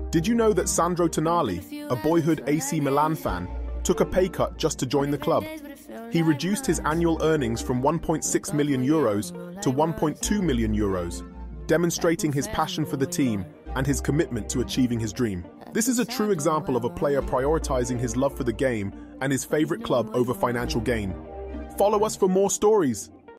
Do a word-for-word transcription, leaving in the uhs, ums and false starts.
Did you know that Sandro Tonali, a boyhood A C Milan fan, took a pay cut just to join the club? He reduced his annual earnings from one point six million euros to one point two million euros, demonstrating his passion for the team and his commitment to achieving his dream. This is a true example of a player prioritizing his love for the game and his favorite club over financial gain. Follow us for more stories.